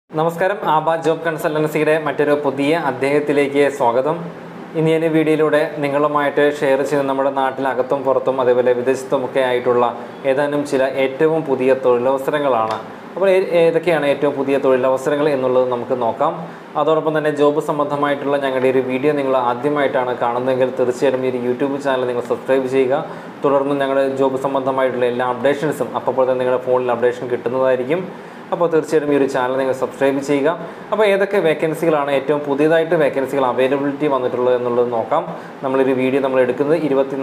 നമസ്കാരം. ആബ ജോബ് കൺസൾട്ടൻസിയുടെ മറ്റൊരു പുതിയ അധ്യായത്തിലേക്ക് സ്വാഗതം. ഇനി ഈ വീഡിയോയിലൂടെ നിങ്ങളുമായിട്ട് ഷെയർ ചെയ്യുന്ന നമ്മുടെ നാട്ടിലകത്തും പുറത്തും അതേപോലെ വിദേശത്തുമൊക്കെ ആയിട്ടുള്ള ഏതാനും ചില ഏറ്റവും പുതിയ തൊഴിലവസരങ്ങളാണ്. അപ്പോൾ ഏതൊക്കെയാണ് ഏറ്റവും പുതിയ തൊഴിലവസരങ്ങൾ എന്നുള്ളത് നമുക്ക് നോക്കാം. അതോടൊപ്പം തന്നെ ജോബ് സംബന്ധമായിട്ടുള്ള ഞങ്ങളുടെ ഒരു വീഡിയോ നിങ്ങൾ ആദ്യമായിട്ടാണ് കാണുന്നതെങ്കിൽ തീർച്ചയായും ഈ യൂട്യൂബ് ചാനൽ നിങ്ങൾ സബ്സ്ക്രൈബ് ചെയ്യുക. തുടർന്ന് ഞങ്ങളുടെ ജോബ് സംബന്ധമായിട്ടുള്ള എല്ലാ അപ്ഡേഷൻസും അപ്പോൾ തന്നെ നിങ്ങളുടെ ഫോണിൽ അപ്ഡേഷൻ കിട്ടുന്നതായിരിക്കും. അപ്പോൾ തീർച്ചയായും ഈ ഒരു ചാനൽ നിങ്ങൾ സബ്സ്ക്രൈബ് ചെയ്യുക. അപ്പോൾ ഏതൊക്കെ വേക്കൻസികളാണ് ഏറ്റവും പുതിയതായിട്ട് വേക്കൻസികൾ അവൈലബിലിറ്റി വന്നിട്ടുള്ളത് എന്നുള്ളത് നോക്കാം. നമ്മളൊരു വീഡിയോ നമ്മൾ എടുക്കുന്നത്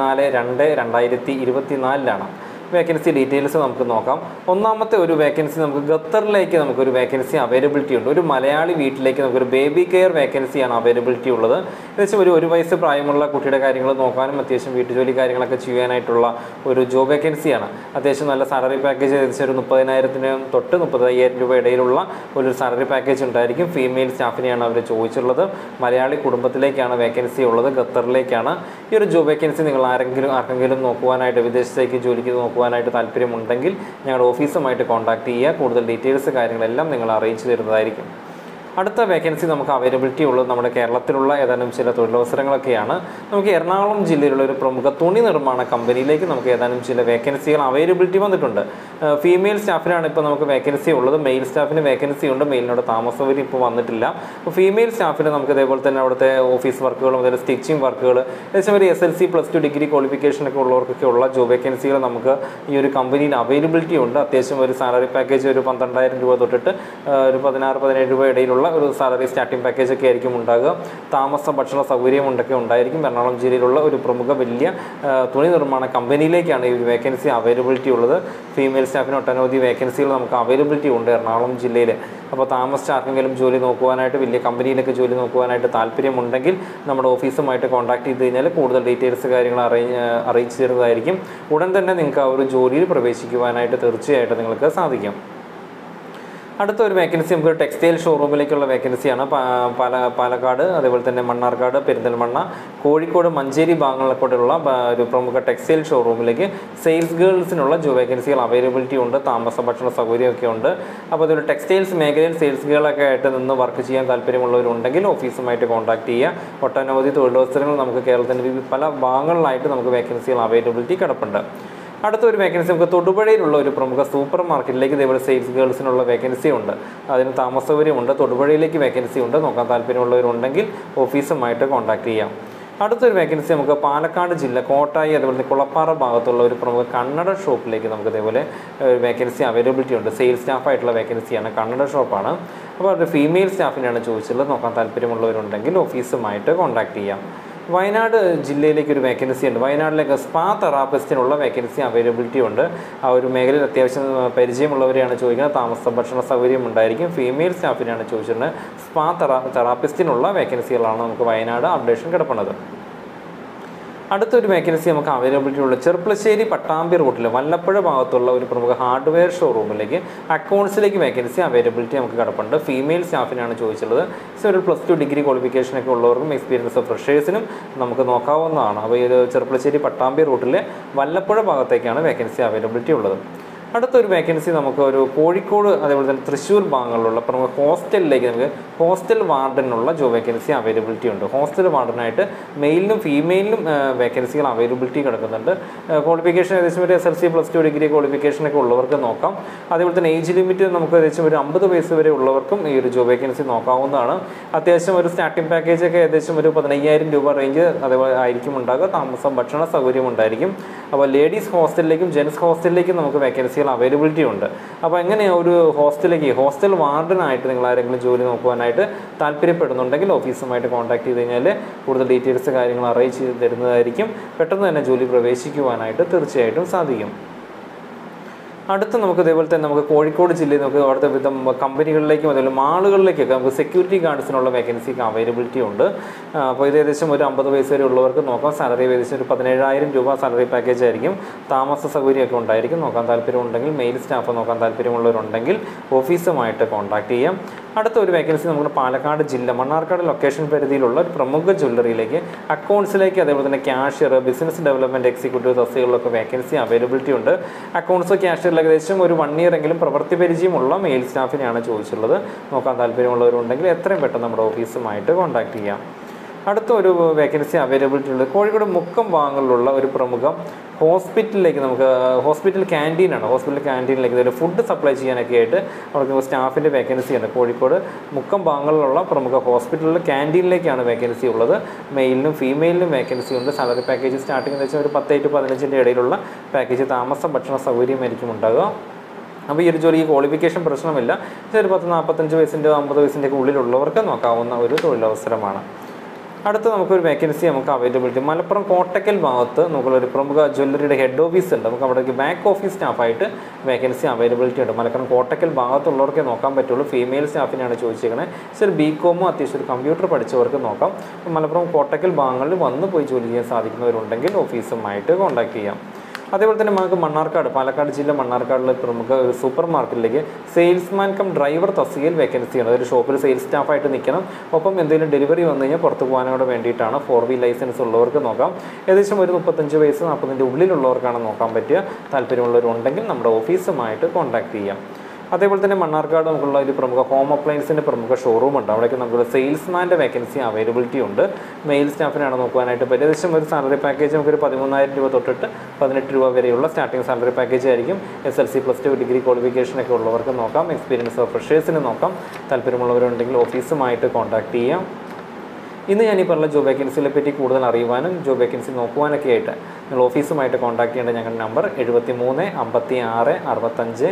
24/2/2024 വേക്കൻസി ഡീറ്റെയിൽസ് നമുക്ക് നോക്കാം. ഒന്നാമത്തെ ഒരു വേക്കൻസി നമുക്ക് ഖത്തറിലേക്ക് നമുക്കൊരു വേക്കൻസി അവൈലബിലിറ്റി ഉണ്ട്. ഒരു മലയാളി വീട്ടിലേക്ക് നമുക്കൊരു ബേബി കെയർ വേക്കൻസിയാണ് അവൈലബിലിറ്റി ഉള്ളത്. ഏകദേശം ഒരു വയസ്സ് പ്രായമുള്ള കുട്ടിയുടെ കാര്യങ്ങൾ നോക്കാനും അത്യാവശ്യം വീട്ടുജോലി കാര്യങ്ങളൊക്കെ ചെയ്യാനായിട്ടുള്ള ഒരു ജോബ് വേക്കൻസിയാണ്. അത്യാവശ്യം നല്ല സാലറി പാക്കേജ് ഏകദേശം ഒരു 30,000 തൊട്ട് 30,000 രൂപ ഇടയിലുള്ള ഒരു സാലറി പാക്കേജ് ഉണ്ടായിരിക്കും. ഫീമെയിൽ സ്റ്റാഫിനെയാണ് അവർ ചോദിച്ചിട്ടുള്ളത്. മലയാളി കുടുംബത്തിലേക്കാണ് വേക്കൻസി ഉള്ളത്. ഖത്തറിലേക്കാണ് ഈ ഒരു ജോബ് വേക്കൻസി. നിങ്ങൾ ആർക്കെങ്കിലും നോക്കുവാനായിട്ട് വിദേശത്തേക്ക് ജോലിക്ക് നോക്കുവാനായിട്ട് താല്പര്യമുണ്ടെങ്കിൽ ഞങ്ങളുടെ ഓഫീസുമായിട്ട് കോൺടാക്ട് ചെയ്യുക. കൂടുതൽ ഡീറ്റെയിൽസ് കാര്യങ്ങളെല്ലാം നിങ്ങൾ അറിയിച്ചു തരുന്നതായിരിക്കും. അടുത്ത വേക്കൻസി നമുക്ക് അവൈലബിലിറ്റി ഉള്ളത് നമ്മുടെ കേരളത്തിലുള്ള ഏതാനും ചില തൊഴിലവസരങ്ങളൊക്കെയാണ്. നമുക്ക് എറണാകുളം ജില്ലയിലുള്ള ഒരു പ്രമുഖ തുണി നിർമ്മാണ കമ്പനിയിലേക്ക് നമുക്ക് ഏതാനും ചില വേക്കൻസികൾ അവൈലബിലിറ്റി വന്നിട്ടുണ്ട്. ഫീമെയിൽ സ്റ്റാഫിനാണ് ഇപ്പോൾ നമുക്ക് വേക്കൻസി ഉള്ളത്. മെയിൽ സ്റ്റാഫിന് വേക്കൻസി ഉണ്ട്. മെയിലിനോട് താമസസൗകര്യം ഇപ്പോൾ വന്നിട്ടില്ല. അപ്പോൾ ഫീമെയിൽ സ്റ്റാഫിന് നമുക്ക് ഇതേപോലെ തന്നെ അവിടുത്തെ ഓഫീസ് വർക്കുകളും അതേപോലെ സ്റ്റിച്ചിങ് വർക്കുകൾ ഏകദേശം ഒരു SLC +2 ഡിഗ്രി ക്വാളിഫിക്കേഷനൊക്കെ ഉള്ളവർക്കൊക്കെ ഉള്ള ജോബ് വേക്കൻസികൾ നമുക്ക് ഈ ഒരു കമ്പനിയിൽ അവൈലബിലിറ്റി ഉണ്ട്. അത്യാവശ്യം ഒരു സാലറി പാക്കേജ് ഒരു 12,000 രൂപ തൊട്ടിട്ട് ഒരു 16-17 രൂപ ഇടയിലുള്ള ഒരു സാലറി സ്റ്റാർട്ടിംഗ് പാക്കേജ് ഒക്കെ ആയിരിക്കും ഉണ്ടാകുക. താമസ ഭക്ഷണ സൗകര്യം ഉണ്ടൊക്കെ ഉണ്ടായിരിക്കും. എറണാകുളം ജില്ലയിലുള്ള ഒരു പ്രമുഖ വലിയ തുണി നിർമ്മാണ കമ്പനിയിലേക്കാണ് ഈ ഒരു വേക്കൻസി അവൈലബിലിറ്റി ഉള്ളത്. ഫീമെയിൽ സ്റ്റാഫിന് ഒട്ടനവധി വേക്കൻസികൾ നമുക്ക് അവൈലബിലിറ്റി ഉണ്ട് എറണാകുളം ജില്ലയിൽ. അപ്പോൾ താമസിച്ച് ആർക്കെങ്കിലും ജോലി നോക്കുവാനായിട്ട് വലിയ കമ്പനിയിലൊക്കെ ജോലി നോക്കുവാനായിട്ട് താല്പര്യമുണ്ടെങ്കിൽ നമ്മുടെ ഓഫീസുമായിട്ട് കോൺടാക്ട് ചെയ്ത് കഴിഞ്ഞാൽ കൂടുതൽ ഡീറ്റെയിൽസ് കാര്യങ്ങൾ അറിയിച്ചു തരുന്നതായിരിക്കും. ഉടൻ തന്നെ നിങ്ങൾക്ക് ആ ഒരു ജോലിയിൽ പ്രവേശിക്കുവാനായിട്ട് തീർച്ചയായിട്ടും നിങ്ങൾക്ക് സാധിക്കും. അടുത്ത ഒരു വേക്കൻസി നമുക്ക് ടെക്സ്റ്റൈൽ ഷോറൂമിലേക്കുള്ള വേക്കൻസിയാണ്. പാലക്കാട് അതേപോലെ തന്നെ മണ്ണാർക്കാട്, പെരിന്തൽമണ്ണ, കോഴിക്കോട്, മഞ്ചേരി ഭാഗങ്ങളിലൂടെയുള്ള ഒരു പ്രമുഖ ടെക്സ്റ്റൈൽ ഷോറൂമിലേക്ക് സെയിൽസ് ഗേൾസിനുള്ള ജോബ് വേക്കൻസികൾ അവൈലബിലിറ്റി ഉണ്ട്. താമസ ഭക്ഷണ സൗകര്യമൊക്കെ ഉണ്ട്. അപ്പോൾ അതൊരു ടെക്സ്റ്റൈൽസ് മേഖലയിൽ സെയിൽസ് ഗേളൊക്കെ ആയിട്ട് നിന്ന് വർക്ക് ചെയ്യാൻ താല്പര്യമുള്ളവരുണ്ടെങ്കിൽ ഓഫീസുമായിട്ട് കോൺടാക്ട് ചെയ്യുക. ഒട്ടനവധി തൊഴിലവസരങ്ങൾ നമുക്ക് കേരളത്തിൻ്റെ പല ഭാഗങ്ങളിലായിട്ട് നമുക്ക് വേക്കൻസികൾ അവൈലബിലിറ്റി കിടപ്പുണ്ട്. അടുത്തൊരു വേക്കൻസി നമുക്ക് തൊടുപുഴയിലുള്ള ഒരു പ്രമുഖ സൂപ്പർ മാർക്കറ്റിലേക്ക് ഇതേപോലെ സെയിൽസ് ഗേൾസിനുള്ള വേക്കൻസി ഉണ്ട്. അതിന് താമസ സൗകര്യമുണ്ട്. തൊടുപുഴയിലേക്ക് വേക്കൻസി ഉണ്ട്. നോക്കാൻ താല്പര്യമുള്ളവരുണ്ടെങ്കിൽ ഓഫീസുമായിട്ട് കോൺടാക്ട് ചെയ്യാം. അടുത്തൊരു വേക്കൻസി നമുക്ക് പാലക്കാട് ജില്ല കോട്ടായി അതുപോലെ കുളപ്പാറ ഭാഗത്തുള്ള ഒരു പ്രമുഖ കന്നഡ ഷോപ്പിലേക്ക് നമുക്ക് ഇതേപോലെ ഒരു വേക്കൻസി അവൈലബിലിറ്റി ഉണ്ട്. സെയിൽസ് സ്റ്റാഫായിട്ടുള്ള വേക്കൻസിയാണ്. കന്നഡ ഷോപ്പാണ്. അപ്പോൾ ഒരു ഫീമെയിൽ സ്റ്റാഫിനെയാണ് ചോദിച്ചിട്ടുള്ളത്. നോക്കാൻ താല്പര്യമുള്ളവരുണ്ടെങ്കിൽ ഓഫീസുമായിട്ട് കോൺടാക്ട് ചെയ്യാം. വയനാട് ജില്ലയിലേക്ക് ഒരു വേക്കൻസി ഉണ്ട്. വയനാട്ടിലേക്ക് സ്പാ തെറാപ്പിസ്റ്റിനുള്ള വേക്കൻസി അവൈലബിലിറ്റി ഉണ്ട്. ആ ഒരു മേഖലയിൽ അത്യാവശ്യം പരിചയമുള്ളവരെയാണ് ചോദിക്കുന്നത്. താമസ ഭക്ഷണ സൗകര്യം ഉണ്ടായിരിക്കും. ഫീമെയിൽ സ്റ്റാഫിനാണ് ചോദിച്ചിട്ടുണ്ട്. സ്പാ തെറാപ്പിസ്റ്റിനുള്ള വേക്കൻസികളാണ് നമുക്ക് വയനാട് അപ്ഡേഷൻ കിടപ്പുള്ളത്. അടുത്തൊരു വേക്കൻസി നമുക്ക് അവൈലബിലിറ്റി ഉള്ളത് ചെർപ്പളശ്ശേരി പട്ടാമ്പി റൂട്ടിൽ വല്ലപ്പുഴ ഭാഗത്തുള്ള ഒരു പ്രമുഖ ഹാർഡ്വെയർ ഷോറൂമിലേക്ക് അക്കൗണ്ട്സിലേക്ക് വേക്കൻസി അവൈലബിലിറ്റി നമുക്ക് കിടപ്പുണ്ട്. ഫീമെയിൽ സ്റ്റാഫിനാണ് ചോദിച്ചുള്ളത്. ഒരു +2 ഡിഗ്രി ക്വാളിഫിക്കേഷനൊക്കെ ഉള്ളവർക്കും എക്സ്പീരിയൻസ് ഫ്രഷേഴ്സിനും നമുക്ക് നോക്കാവുന്നതാണ്. അപ്പോൾ ഈ ചെർപ്പളശ്ശേരി പട്ടാമ്പി റൂട്ടിൽ വല്ലപ്പുഴ ഭാഗത്തേക്കാണ് വേക്കൻസി അവൈലബിലിറ്റി ഉള്ളത്. അടുത്തൊരു വേക്കൻസി നമുക്ക് ഒരു കോഴിക്കോട് അതേപോലെ തന്നെ തൃശ്ശൂർ ഭാഗങ്ങളിലുള്ള പ്രമുഖ ഹോസ്റ്റലിലേക്ക് നമുക്ക് ഹോസ്റ്റൽ വാർഡനുള്ള ജോബ് വേക്കൻസി അവൈലബിലിറ്റി ഉണ്ട്. ഹോസ്റ്റൽ വാർഡനായിട്ട് മെയിലിനും ഫീമെയിലിനും വേക്കൻസികൾ അവൈലബിലിറ്റി കിടക്കുന്നുണ്ട്. ക്വാളിഫിക്കേഷൻ ഏകദേശം ഒരു SLC +2 ഡിഗ്രി ക്വാളിഫിക്കേഷനൊക്കെ ഉള്ളവർക്ക് നോക്കാം. അതേപോലെ തന്നെ ഏജ് ലിമിറ്റ് നമുക്ക് ഏകദേശം ഒരു 50 വയസ്സ് വരെ ഉള്ളവർക്കും ഈ ഒരു ജോബ് വേക്കൻസി നോക്കാവുന്നതാണ്. അത്യാവശ്യം ഒരു സ്റ്റാർട്ടിംഗ് പാക്കേജൊക്കെ ഏകദേശം ഒരു 15,000 രൂപ റേഞ്ച് അതേപോലെ ആയിരിക്കും ഉണ്ടാകുക. താമസം ഭക്ഷണ സൗകര്യം ഉണ്ടായിരിക്കും. അപ്പോൾ ലേഡീസ് ഹോസ്റ്റലിലേക്കും ജെൻസ് ഹോസ്റ്റലിലേക്കും നമുക്ക് വേക്കൻസികൾ അവൈലബിലിറ്റി ഉണ്ട്. അപ്പോൾ എങ്ങനെ ഒരു ഹോസ്റ്റൽ വാർഡനായിട്ട് നിങ്ങൾ ആരെങ്കിലും ജോലി നോക്കുവാനായിട്ട് താല്പര്യപ്പെടുന്നുണ്ടെങ്കിൽ ഓഫീസുമായിട്ട് കോൺടാക്ട് ചെയ്ത് കഴിഞ്ഞാൽ കൂടുതൽ ഡീറ്റെയിൽസ് കാര്യങ്ങൾ അറിയിച്ച് തരുന്നതായിരിക്കും. പെട്ടെന്ന് തന്നെ ജോലി പ്രവേശിക്കുവാനായിട്ട് തീർച്ചയായിട്ടും സാധിക്കും. അടുത്ത നമുക്ക് ഇതേപോലെ തന്നെ നമുക്ക് കോഴിക്കോട് ജില്ലയിൽ നമുക്ക് അവിടുത്തെ വിധം കമ്പനികളിലേക്കും അതുപോലെ മാളുകളിലേക്കൊക്കെ നമുക്ക് സെക്യൂരിറ്റി ഗാർഡ്സിനുള്ള വേക്കൻസിക്ക് അവൈലബിലിറ്റി ഉണ്ട്. അപ്പോൾ ഇത് ഏകദേശം ഒരു 50 വയസ്സ് വരെ ഉള്ളവർക്ക് നോക്കാം. സാലറി ഏകദേശം ഒരു 17,000 രൂപ സാലറി പാക്കേജ് ആയിരിക്കും. താമസ സൗകര്യമൊക്കെ ഉണ്ടായിരിക്കും. നോക്കാൻ താല്പര്യമുണ്ടെങ്കിൽ മെയിൽ സ്റ്റാഫ് നോക്കാൻ താല്പര്യമുള്ളവരുണ്ടെങ്കിൽ ഓഫീസുമായിട്ട് കോൺടാക്ട് ചെയ്യാം. അടുത്ത ഒരു വേക്കൻസി നമ്മുടെ പാലക്കാട് ജില്ല മണ്ണാർക്കാട് ലൊക്കേഷൻ പരിധിയിലുള്ള ഒരു പ്രമുഖ ജ്വല്ലറിയിലേക്ക് അക്കൗണ്ട്സിലേക്ക് അതേപോലെ തന്നെ ക്യാഷ്യർ ബിസിനസ് ഡെവലപ്മെൻറ്റ് എക്സിക്യൂട്ടീവ് തസ്തികകളിലൊക്കെ വേക്കൻസി അവൈലബിലിറ്റി ഉണ്ട്. അക്കൗണ്ട്സ് ക്യാഷ്യറിൽ ഏകദേശം ഒരു 1 year എങ്കിലും പ്രവൃത്തി പരിചയമുള്ള മെയിൽ സ്റ്റാഫിനെയാണ് ചോദിച്ചുള്ളത്. നോക്കാൻ താല്പര്യമുള്ളവരുണ്ടെങ്കിൽ എത്രയും പെട്ടെന്ന് നമ്മുടെ ഓഫീസുമായിട്ട് കോൺടാക്ട് ചെയ്യാം. അടുത്ത ഒരു വേക്കൻസി അവൈലബിലിറ്റി ഉള്ളത് കോഴിക്കോട് മുക്കം ഭാഗങ്ങളിലുള്ള ഒരു പ്രമുഖ ഹോസ്പിറ്റലിലേക്ക് നമുക്ക് ഹോസ്പിറ്റൽ ക്യാൻറ്റീനാണ്. ഹോസ്പിറ്റൽ ക്യാൻറ്റീനിലേക്ക് ഒരു ഫുഡ് സപ്ലൈ ചെയ്യാനൊക്കെ ആയിട്ട് അവർക്ക് സ്റ്റാഫിൻ്റെ വേക്കൻസിയാണ്. കോഴിക്കോട് മുക്കം ഭാഗങ്ങളിലുള്ള പ്രമുഖ ഹോസ്പിറ്റലിൽ ക്യാൻറ്റീനിലേക്കാണ് വേക്കൻസി ഉള്ളത്. മെയിലിനും ഫീമെയിലിനും വേക്കൻസി ഉണ്ട്. സാലറി പാക്കേജ് സ്റ്റാർട്ടിംഗ് എന്ന് വെച്ചാൽ ഒരു 10 to 15 ഇടയിലുള്ള പാക്കേജ്, താമസ ഭക്ഷണ സൗകര്യമായിരിക്കും ഉണ്ടാകുക. അപ്പോൾ ഈ ഒരു ജോലിക്ക് ക്വാളിഫിക്കേഷൻ പ്രശ്നമില്ല. ഒരു 45 വയസ്സിൻ്റെ 50 വയസ്സിൻ്റെ ഉള്ളിലുള്ളവർക്ക് നോക്കാവുന്ന ഒരു തൊഴിലവസരമാണ്. അടുത്ത നമുക്കൊരു വേക്കൻസി നമുക്ക് അവൈലബിലിറ്റി മലപ്പുറം കോട്ടക്കൽ ഭാഗത്ത് നമുക്കുള്ളൊരു പ്രമുഖ ജ്വല്ലറിയുടെ ഹെഡ് ഓഫീസ് ഉണ്ട്. നമുക്ക് അവിടേക്ക് ബാക്ക് ഓഫീസ് സ്റ്റാഫായിട്ട് വേക്കൻസി അവൈലബിലിറ്റി ഉണ്ട്. മലപ്പുറം കോട്ടക്കൽ ഭാഗത്തുള്ളവർക്കേ നോക്കാൻ പറ്റുള്ളൂ. ഫീമെയിൽ സ്റ്റാഫിനെയാണ് ചോദിച്ചിരിക്കുന്നത്. ഒരു BCom അത്യാവശ്യം ഒരു കമ്പ്യൂട്ടർ പഠിച്ചവർക്ക് നോക്കാം. മലപ്പുറം കോട്ടക്കൽ ഭാഗങ്ങളിൽ വന്ന് പോയി ജോലി ചെയ്യാൻ സാധിക്കുന്നവരുണ്ടെങ്കിൽ ഓഫീസുമായിട്ട് കോൺടാക്ട് ചെയ്യാം. അതേപോലെ തന്നെ നമുക്ക് മണ്ണാർക്കാട് പാലക്കാട് ജില്ല മണ്ണാർക്കാടിലെ പ്രമുഖ ഒരു സൂപ്പർ മാർക്കറ്റിലേക്ക് സെയിൽസ്മാൻ കം ഡ്രൈവർ തസ്തികയിൽ വേക്കൻസിയാണ്. ഒരു ഷോപ്പിൽ സെയിൽസ് സ്റ്റാഫായിട്ട് നിൽക്കണം. ഒപ്പം എന്തെങ്കിലും ഡെലിവറി വന്നു കഴിഞ്ഞാൽ പുറത്ത് പോകാനോട് വേണ്ടിയിട്ടാണ്. 4 ലൈസൻസ് ഉള്ളവർക്ക് നോക്കാം. ഏകദേശം ഒരു 35 വയസ്സ് 40 ഉള്ളിലുള്ളവർക്കാണ് നോക്കാൻ പറ്റുക. താല്പര്യമുള്ളവരുണ്ടെങ്കിൽ നമ്മുടെ ഓഫീസുമായിട്ട് കോൺടാക്ട് ചെയ്യാം. അതേപോലെ തന്നെ മണ്ണാർക്കാട് നമുക്കുള്ള ഒരു പ്രമുഖ ഹോം അപ്ലയൻസിൻ്റെ പ്രമുഖ ഷോറൂം ഉണ്ട്. അവിടേക്ക് നമുക്ക് സെയിൽസ്മാൻ്റെ വേക്കൻസി അവൈലബിലിറ്റി ഉണ്ട്. മെയിൽ സ്റ്റാഫിനാണ് നോക്കുവാനായിട്ട് പറ്റും. ഏകദേശം ഒരു സാലറി പാക്കേജ് നമുക്കൊരു 13,000 രൂപ തൊട്ടിട്ട് 18 രൂപ വരെയുള്ള സ്റ്റാർട്ടിംഗ് സാലറി പാക്കേജ് ആയിരിക്കും. SLC +2 ഡിഗ്രി ക്വാളിഫിക്കേഷനൊക്കെ ഉള്ളവർക്ക് നോക്കാം. എക്സ്പീരിയൻസ് ഫ്രഷേഴ്സിന് നോക്കാം. താല്പര്യമുള്ളവരുണ്ടെങ്കിൽ ഓഫീസുമായിട്ട് കോൺടാക്ട് ചെയ്യാം. ഇന്ന് ഞാൻ ഈ പറഞ്ഞ ജോബ് വേക്കൻസിയെ പറ്റി കൂടുതൽ അറിയുവാനും ജോബ് വേക്കൻസി നോക്കുവാനൊക്കെ ആയിട്ട് നിങ്ങൾ ഓഫീസുമായിട്ട് കോൺടാക്ട് ചെയ്യേണ്ട ഞങ്ങളുടെ നമ്പർ 73 56 65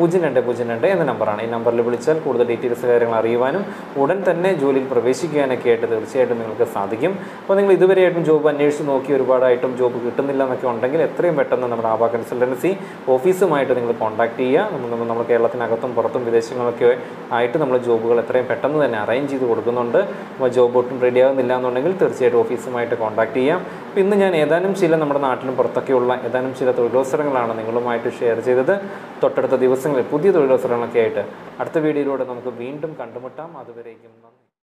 0202 എന്ന നമ്പറാണ്. ഈ നമ്പറിൽ വിളിച്ചാൽ കൂടുതൽ ഡീറ്റെയിൽസ് കാര്യങ്ങൾ അറിയുവാനും ഉടൻ തന്നെ ജോലിയിൽ പ്രവേശിക്കാനൊക്കെ ആയിട്ട് തീർച്ചയായിട്ടും നിങ്ങൾക്ക് സാധിക്കും. അപ്പോൾ നിങ്ങൾ ഇതുവരെയായിട്ടും ജോബ് അന്വേഷിച്ച് നോക്കി ഒരുപാടായിട്ടും ജോബ് കിട്ടുന്നില്ല എന്നൊക്കെ ഉണ്ടെങ്കിൽ എത്രയും പെട്ടെന്ന് നമ്മുടെ ആഭ കൺസൾട്ടൻസി ഓഫീസുമായിട്ട് നിങ്ങൾ കോൺടാക്ട് ചെയ്യുക. നമ്മൾ കേരളത്തിനകത്തും പുറത്തും വിദേശങ്ങളൊക്കെ ആയിട്ട് നമ്മൾ ജോബുകൾ എത്രയും പെട്ടെന്ന് തന്നെ അറേഞ്ച് ചെയ്ത് കൊടുക്കുന്നുണ്ട്. അപ്പോൾ ജോബ് ഒട്ടും റെഡി ആകുന്നില്ല എന്നുണ്ടെങ്കിൽ തീർച്ചയായിട്ടും ഓഫീസുമായിട്ട് കോൺടാക്ട് ചെയ്യാം. അപ്പോൾ ഇന്ന് ഞാൻ ഏതാനും ചില നമ്മുടെ നാട്ടിലും പുറത്തൊക്കെയുള്ള ഏതാനും ചില തൊഴിലവസരങ്ങളാണ് നിങ്ങളുമായിട്ട് ഷെയർ ചെയ്തത്. തൊട്ടടുത്ത ദിവസങ്ങളിൽ പുതിയ തൊഴിലവസരങ്ങളൊക്കെ ആയിട്ട് അടുത്ത വീഡിയോയിലൂടെ നമുക്ക് വീണ്ടും കണ്ടുമുട്ടാം. അതുവരേക്കും നന്ദി.